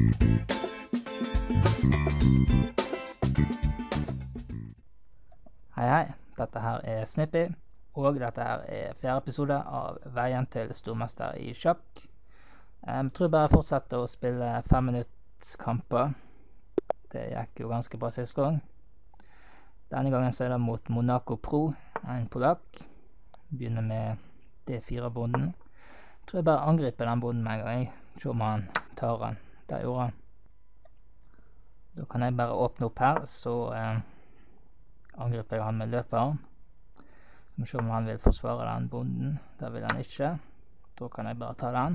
Hei, dette her er Snippy, og dette her er 4. episode av Veien til stormester i sjakk. Jeg tror bare jeg fortsetter å spille 5-minuttskamper. Det gikk jo ganske bra sist gang. Denne gangen så er det mot Monaco Pro, en polakk. Begynner med D4-bonden. Tror jeg bare angriper den bonden med en gang. Se om han tar den. Der gjorde han. Da kan jeg bare åpne opp her, så angriper jeg han med løper. Så må se om han vil forsvare den bonden. Det vil han ikke. Da kan jeg bare ta den.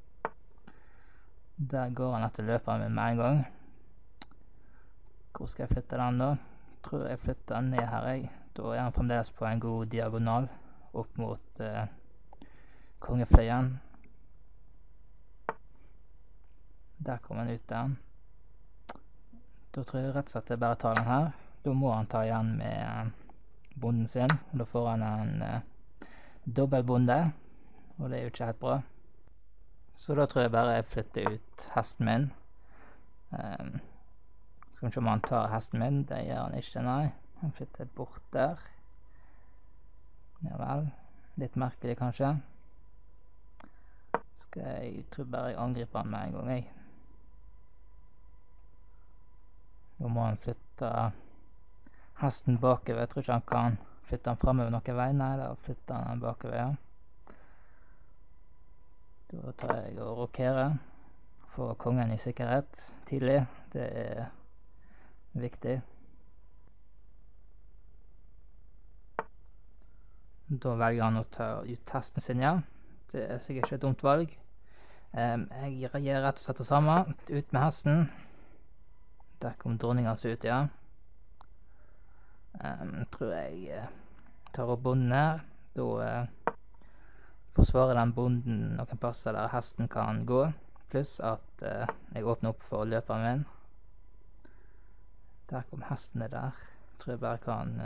Der går han etter løperen min med en gang. Hvor skal jeg flytte den da? Tror jeg flytter den ned her, jeg. Da er han fremdeles på en god diagonal opp mot kongefløyen. Der kommer han ut der. Da tror jeg rett og slett jeg bare tar den her. Da må han ta igjen med bonden sin, og da får han en dobbeltbonde, og det er jo ikke helt bra. Så da tror jeg bare jeg flytter ut hesten min. Skal vi se om han tar hesten min. Det gjør han ikke, nei. Han flytter bort der. Ja vel. Litt merkelig kanskje. Tror bare jeg angriper han med en gang, jeg. Da må han flytte hesten bakover. Jeg tror ikke han kan flytte han fremover noen vei. Nei, da flytter han bakover, ja. Da tar jeg og rokerer. Få kongen i sikkerhet tidlig. Det er viktig. Da velger han å ta ut hesten sin, ja. Det er sikkert ikke et dumt valg. Jeg gjør rett og slett det samme. Ut med hesten. Der kom dronningen seg ut, ja. Tror jeg tar opp bonden her. Da forsvarer den bonden noen plasser der hesten kan gå. Pluss at jeg åpner opp for løperen min. Der kom hesten ned der. Tror jeg bare kan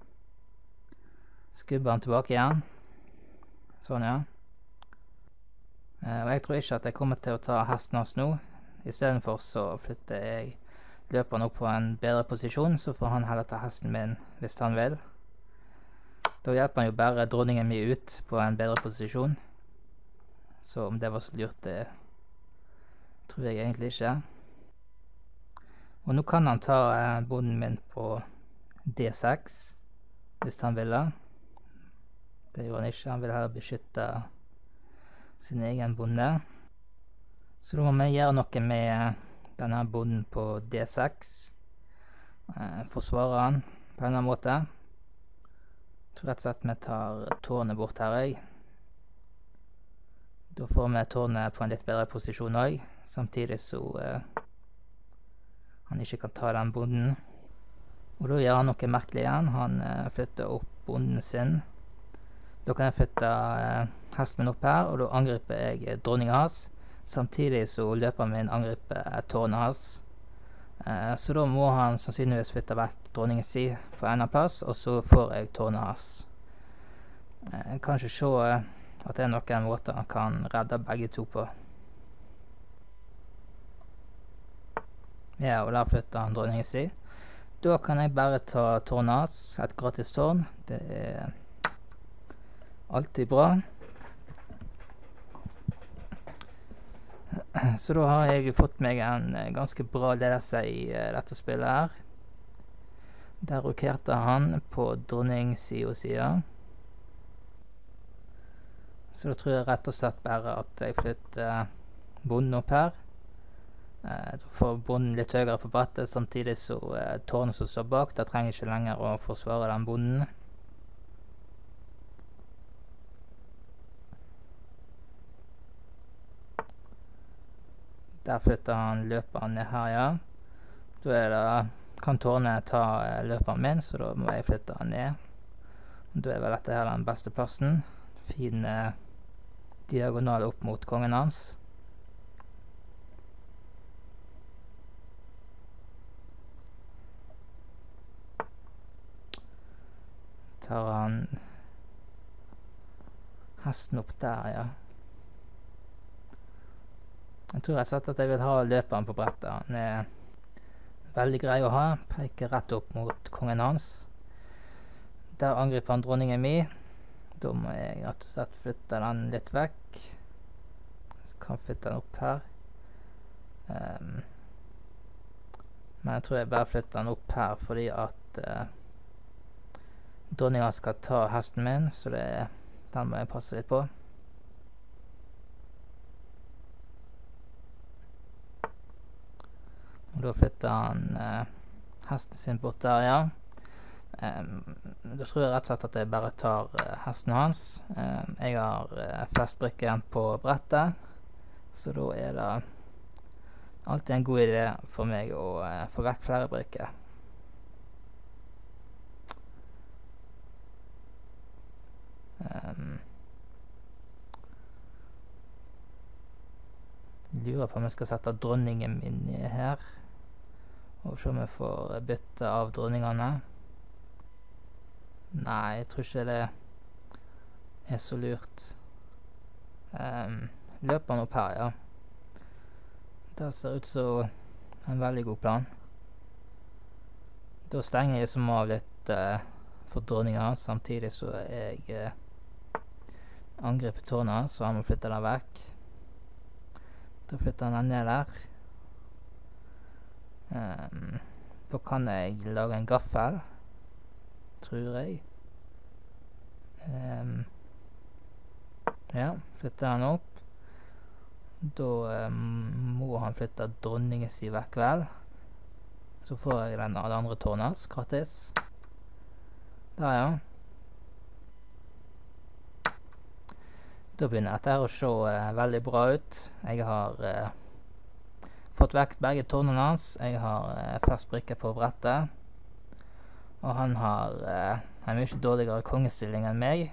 skubbe han tilbake igjen. Sånn, ja. Og jeg tror ikke at jeg kommer til å ta hesten hans nå. I stedet for så flytter jeg løperen opp på en bedre posisjon, så får han heller ta hesten min hvis han vil. Da hjelper han jo bare dronningen min ut på en bedre posisjon. Så om det var så lurt, det tror jeg egentlig ikke. Og nå kan han ta bonden min på D6, hvis han vil det. Det gjorde han ikke, han vil heller beskytte sin egen bonde. Så da må vi gjøre noe med denne bonden på D6. Forsvarer han på en eller annen måte. Jeg tror rett og slett vi tar tårnet bort her, jeg. Da får vi tårnet på en litt bedre posisjon også, samtidig så han ikke kan ta den bonden. Og da gjør han noe merkelig igjen. Han flytter opp bonden sin. Da kan jeg flytte hesten min opp her, og da angriper jeg dronningen hans. Samtidig så løper min angriper tårnet hans. Så da må han sannsynligvis flytte vekk dronningen si på en av plass, og så får jeg tårnet hans. Jeg kan ikke se at det er noen måter han kan redde begge to på. Ja, og der flytter han dronningen si. Da kan jeg bare ta tårnet hans, et gratis tårn. Det er alltid bra. Så da har jeg fått meg en ganske bra ledelse i dette spillet her. Der rokerte han på dronningsiden. Så da tror jeg rett og slett bare at jeg flytter bonden opp her. Da får bonden litt høyere på brettet, samtidig så tårnet som står bak, der trenger jeg ikke lenger å forsvare den bonden. Der flytter han løperen ned her, ja. Da kan tårnet ta løperen min, så da må jeg flytte han ned. Da er vel dette her den beste plassen. Fin diagonal opp mot kongen hans. Tar han hesten opp der, ja. Jeg tror rett og slett at jeg vil ha løperen på brettet. Han er veldig grei å ha. Peker rett opp mot kongen hans. Der angriper han dronningen min. Da må jeg rett og slett flytte den litt vekk. Så kan jeg flytte den opp her. Men jeg tror jeg bare flytter den opp her fordi at dronningen skal ta hesten min, så den må jeg passe litt på. Og da flytter han hesten sin bort der, ja. Da tror jeg rett og slett at jeg bare tar hesten hans. Jeg har flest brikker igjen på brettet, så da er det alltid en god idé for meg å få vekk flere brikker. Lurer på om jeg skal sette dronningen min her, og se om jeg får bytte av dronningene. Nei, jeg tror ikke det er så lurt. Løper han opp her, ja. Det ser ut som en veldig god plan. Da stenger jeg som av litt for dronningen, samtidig så jeg angriper tårnet, så han må flytte den vekk. Da flytter han den ned der. Da kan jeg lage en gaffel, tror jeg. Ja, flytter den opp. Da må han flytte dronningen sin vekk vel. Så får jeg den av det andre tårnet, gratis. Der, ja. Da begynner dette å se veldig bra ut. Jeg har fått vekk begge tårnene hans. Jeg har flest brikker på brettet. Og han har en mye dårligere kongestilling enn meg.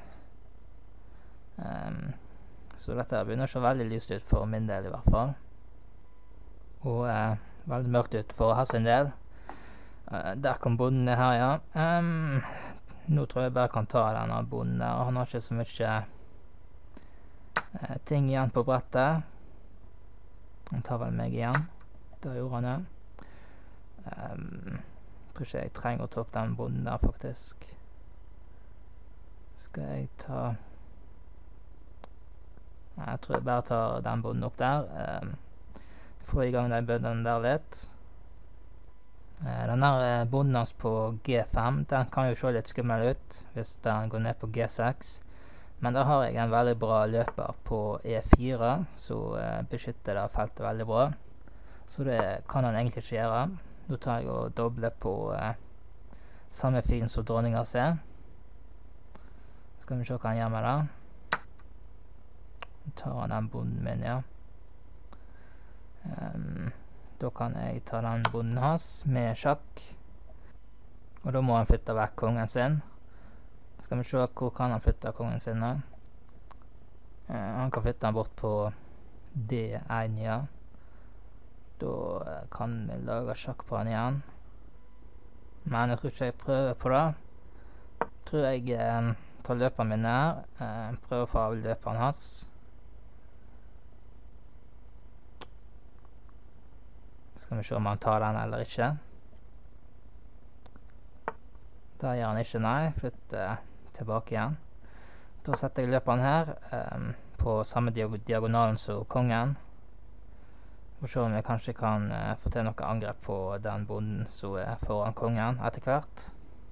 Så dette begynner å se veldig lyst ut for min del i hvert fall. Og veldig mørkt ut for hans del. Der kom bonden ned her, ja. Nå tror jeg bare kan ta denne bonden der. Han har ikke så mye ting igjen på brettet. Han tar vel meg igjen. Det gjorde han, ja. Tror ikke jeg trenger å ta opp den bonden der, faktisk. Skal jeg ta... Nei, jeg tror jeg bare tar den bonden opp der. Få i gang de bøndene der litt. Den der bonden hans på G5, den kan jo se litt skummel ut hvis den går ned på G6. Men da har jeg en veldig bra løper på E4, så beskytter det feltet veldig bra. Så det kan han egentlig ikke gjøre. Nå tar jeg og dobler på samme filen som dronningen ser. Skal vi se hva han gjør med det. Nå tar han den bonden min, ja. Da kan jeg ta den bonden hans med sjakk. Og da må han flytte vekk kongen sin. Skal vi se hvor kan han flytte kongen sin da. Han kan flytte han bort på D1, ja. Da kan vi lage sjakk på han igjen. Men jeg tror ikke jeg prøver på det. Jeg tror jeg tar løperen min her. Prøver å få av løperen hans. Skal vi se om han tar den eller ikke. Da gjør han ikke, nei. Flytter tilbake igjen. Da setter jeg løperen her på samme diagonalen som kongen. For se om jeg kanskje kan få til noe angrep på den bonden som er foran kongen etter hvert.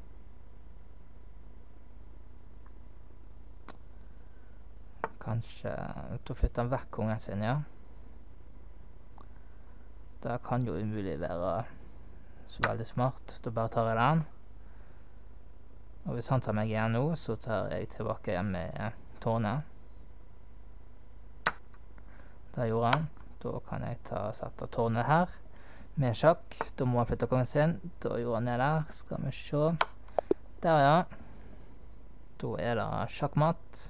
Kanskje da flytter han vekk kongen sin, ja. Det kan jo umulig være så veldig smart. Da bare tar jeg den. Og hvis han tar meg igjen nå, så tar jeg tilbake igjen med tårnet. Det gjorde han. Da kan jeg sette tårnet her med sjakk. Da må han flytte kongen sin. Da gjorde han ned der. Skal vi se. Der, ja. Da er det sjakkmatt.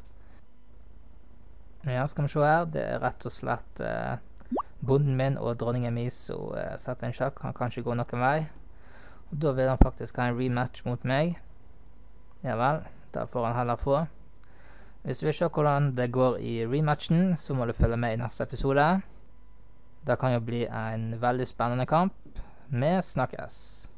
Ja, skal vi se her. Det er rett og slett bonden min og dronningen min som setter en sjakk. Han kan ikke gå noen vei. Og da vil han faktisk ha en rematch mot meg. Ja vel, da får han heller få. Hvis du vil se hvordan det går i rematchen, så må du følge med i neste episode. Det kan jo bli en veldig spennende kamp. Vi snakkes!